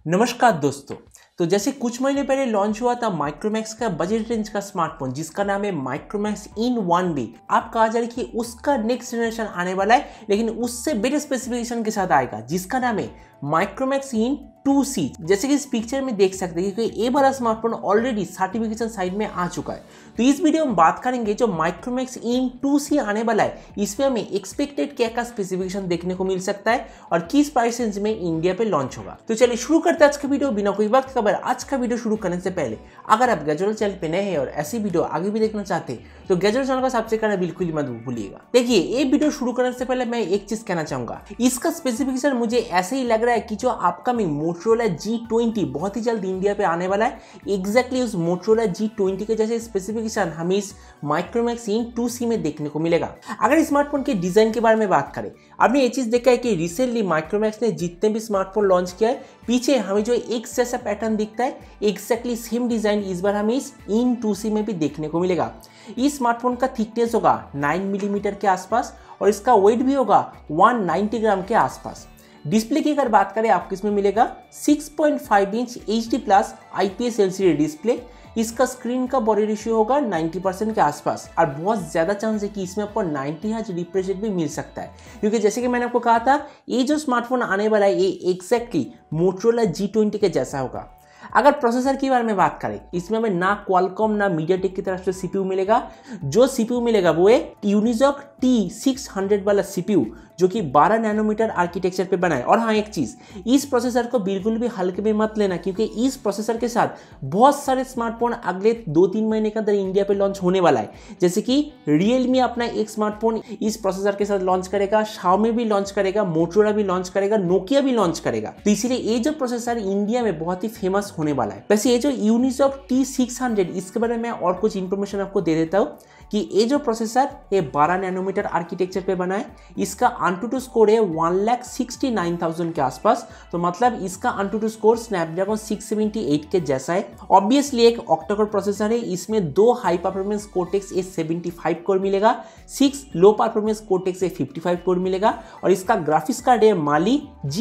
नमस्कार दोस्तों। तो जैसे कुछ महीने पहले लॉन्च हुआ था माइक्रोमैक्स का बजट रेंज का स्मार्टफोन जिसका नाम है माइक्रोमैक्स इन 1B। आप कहा जा रही है कि उसका नेक्स्ट जनरेशन आने वाला है लेकिन उससे बेटर स्पेसिफिकेशन के साथ आएगा जिसका नाम है माइक्रोमैक्स इन 2C। जैसे कि इस पिक्चर में देख सकते हैं कि ये वाला स्मार्टफोन ऑलरेडी सर्टिफिकेशन साइड में आ चुका है। तो इस वीडियो में बात करेंगे जो माइक्रोमैक्स इन 2C आने वाला है इसमें हमें एक्सपेक्टेड क्या स्पेसिफिकेशन देखने को मिल सकता है और किस प्राइस रेंज में इंडिया पे लॉन्च होगा। तो चलिए शुरू करते हैं आज का वीडियो बिना कोई वक्त खबर। आज का वीडियो शुरू करने से पहले अगर आप गैजेट चैनल पे नए हैं और ऐसी वीडियो आगे भी देखना चाहते हैं तो गैजेट चैनल को सब्सक्राइब करना बिल्कुल मत भूलिएगा। देखिए ये वीडियो शुरू करने से पहले मैं एक चीज कहना चाहूंगा, इसका स्पेसिफिकेशन मुझे ऐसे ही लग रहा है कि जो अपकमिंग मोटोरोला G20 बहुत ही जल्द इंडिया पे आने वाला है, एग्जैक्टली उस मोटोरोला G20 के जैसे स्पेसिफिकेशन हमें इस माइक्रोमैक्स इन 2C में देखने को मिलेगा। अगर स्मार्टफोन के डिजाइन के बारे में बात करें, आपने ये चीज देखा है कि रिसेंटली माइक्रोमैक्स ने जितने भी स्मार्टफोन लॉन्च किया है पीछे हमें जो एक जैसा पैटर्न दिखता है एग्जैक्टली सेम डिजाइन इस बार हमें इस इन 2C में भी देखने को मिलेगा। इस स्मार्टफोन का थिकनेस होगा 9 मिलीमीटर के आसपास और इसका वेट भी होगा 190 ग्राम के आसपास। डिस्प्ले की अगर बात करें आपको इसमें मिलेगा 6.5 inch HD+ IPS LCD display. इसका स्क्रीन का बॉडी रेशियो होगा 90% के आसपास और बहुत ज्यादा चांस है कि इसमें आपको 90 हर्ट्ज रिफ्रेश रेट भी मिल सकता है, क्योंकि जैसे कि मैंने आपको कहा था ये जो स्मार्टफोन आने वाला है ये एग्जैक्टली मोटोरोला G20 के जैसा होगा। अगर प्रोसेसर के बारे में बात करें इसमें हमें ना क्वालकॉम ना मीडियाटेक की तरफ से CPU मिलेगा। जो CPU मिलेगा वो है यूनिसॉक T600 वाला CPU जो कि 12 नैनोमीटर आर्किटेक्चर पे बना है। और हाँ एक चीज, इस प्रोसेसर को बिल्कुल भी हल्के में मत लेना क्योंकि इस प्रोसेसर के साथ बहुत सारे स्मार्टफोन अगले 2-3 महीने के अंदर इंडिया पे लॉन्च होने वाला है। जैसे कि Realme अपना एक स्मार्टफोन इस प्रोसेसर के साथ लॉन्च करेगा, Xiaomi भी लॉन्च करेगा, मोटोरोला भी लॉन्च करेगा, नोकिया भी लॉन्च करेगा। तो इसीलिए ये जो प्रोसेसर इंडिया में बहुत ही फेमस होने वाला है। वैसे ये जो यूनिसॉक T600 इसके बारे में और कुछ इंफॉर्मेशन आपको दे देता हूँ कि ये जो प्रोसेसर ये 12 नैनोमीटर आर्किटेक्चर पे बना है। इसका AnTuTu स्कोर है 1,69,000 के आसपास, तो मतलब इसका AnTuTu स्कोर स्नैपड्रैगन 678 के जैसा है। ऑब्वियसली एक ऑक्टा कोर प्रोसेसर है, इसमें 2 high performance cortex A75 core मिलेगा, 6 लो परफॉर्मेंस कोर्टेक्स A55 कोर मिलेगा और इसका ग्राफिक्स कार्ड है Mali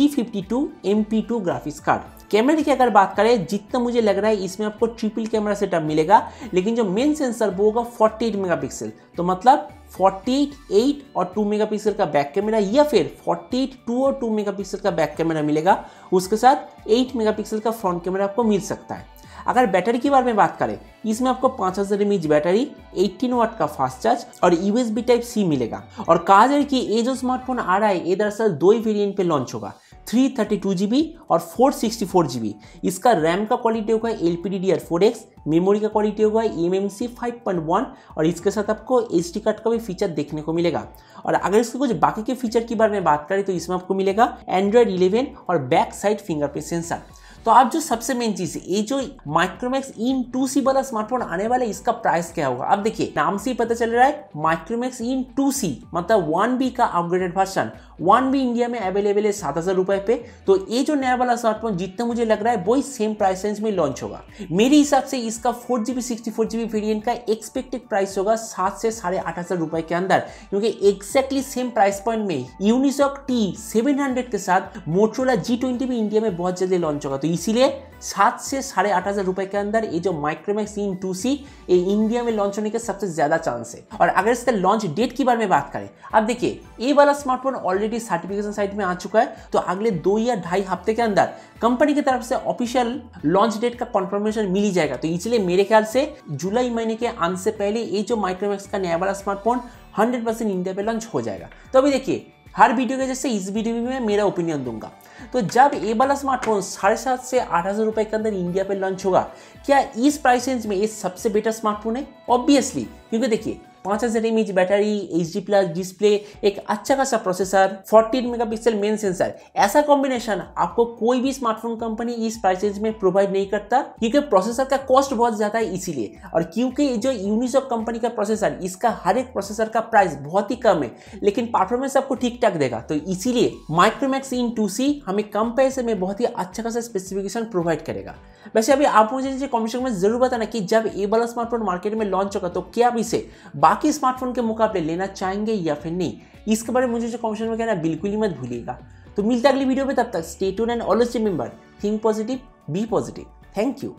G52 MP2 graphics card. कैमरे की अगर बात करें जितना मुझे लग रहा है इसमें आपको ट्रिपल कैमरा सेटअप मिलेगा, लेकिन जो मेन सेंसर वो होगा 48 मेगापिक्सल, तो मतलब 48, 8 और 2 मेगापिक्सल का बैक कैमरा या फिर 48, 2 और 2 मेगापिक्सल का बैक कैमरा मिलेगा। उसके साथ 8 मेगापिक्सल का फ्रंट कैमरा आपको मिल सकता है। अगर बैटरी के बारे में बात करें इसमें आपको 5000 mAh बैटरी, 18 वाट का फास्ट चार्ज और USB Type-C मिलेगा। और कहा जाए कि ये जो स्मार्टफोन आ रहा है ये दरअसल 2 ही वेरिएंट पे लॉन्च होगा, 332GB और 464GB। इसका रैम का क्वालिटी होगा LPDDR4X, मेमोरी का क्वालिटी होगा eMMC 5.1 और इसके साथ आपको SD कार्ड का भी फीचर देखने को मिलेगा। और अगर इसके कुछ बाकी के फीचर के बारे में बात करें तो इसमें आपको मिलेगा Android 11 और बैक साइड फिंगरप्रिंट सेंसर। तो आप जो सबसे मेन चीज है ये जो माइक्रोमैक्स इन 2C वाला स्मार्टफोन आने वाला है इसका प्राइस क्या होगा। अब देखिए नाम से ही पता चल रहा है माइक्रोमैक्स इन 2C मतलब 1B का अपग्रेडेड वर्जन। 1B इंडिया में अवेलेबल है 7,000 रुपए पे। तो ये जो नया वाला स्मार्टफोन जितना मुझे लग रहा है वही सेम प्राइस रेंज में लॉन्च होगा। मेरे हिसाब से इसका 4GB 64GB वेरिएंट का एक्सपेक्टेड प्राइस होगा 7 से 8,500 रुपए के अंदर, क्योंकि एक्जैक्टली सेम प्राइस पॉइंट में यूनिसॉक T700 के साथ मोटोरोला G20 भी इंडिया में बहुत जल्दी लॉन्च होगा। तो इसीलिए 7 से 8,500 रुपए के अंदर ये जो माइक्रोमैक्स इन 2C ये इंडिया में लॉन्च होने के सबसे ज्यादा चांस है। और अगर इसका लॉन्च डेट के बारे में बात करें, अब देखिए ये वाला स्मार्टफोन ऑलरेडी सर्टिफिकेशन साइट में आ चुका है, तो अगले 2 या 2.5 हफ्ते के अंदर कंपनी की तरफ से ऑफिशियल लॉन्च डेट का कंफर्मेशन मिल ही जाएगा। तो इसलिए मेरे ख्याल से जुलाई महीने के अंत से पहले ये जो माइक्रोमैक्स का नया वाला स्मार्टफोन 100% इंडिया पे लॉन्च हो जाएगा। तो अभी देखिए हर वीडियो के जैसे इस वीडियो में मैं मेरा ओपिनियन दूंगा। तो जब ये वाला स्मार्टफोन 7,500 से 8,000 रुपए के अंदर इंडिया पे लॉन्च होगा, क्या इस प्राइस रेंज में ये सबसे बेटर स्मार्टफोन है? ऑब्वियसली, क्योंकि देखिए 5000 mAh बैटरी, HD+ डिस्प्ले, एक अच्छा खासा प्रोसेसर, 14 मेगापिक्सल मेन सेंसर, ऐसा कॉम्बिनेशन आपको कोई भी स्मार्टफोन कंपनी इस प्राइस रेंज में प्रोवाइड नहीं करता, क्योंकि प्रोसेसर का कॉस्ट बहुत ज्यादा है इसीलिए। और क्योंकि जो यूनिसॉक कंपनी का प्रोसेसर, इसका हर एक प्रोसेसर का प्राइस बहुत ही कम है लेकिन परफॉर्मेंस आपको ठीक ठाक देगा। तो इसीलिए माइक्रोमैक्स इन 2C हमें कम पैसे में बहुत ही अच्छा खासा स्पेसिफिकेशन प्रोवाइड करेगा। वैसे अभी आप मुझे नीचे कमेंट सेक्शन में जरूर बताना कि जब ये वाला स्मार्टफोन मार्केट में लॉन्च होगा तो क्या आप इसे बाकी स्मार्टफोन के मुकाबले लेना चाहेंगे या फिर नहीं। इसके बारे में मुझे जो कमेंट सेक्शन में कहना बिल्कुल ही मत भूलिएगा। तो मिलते हैं अगली वीडियो में, तब तक stay tuned and always remember, think positive, be positive. Thank you.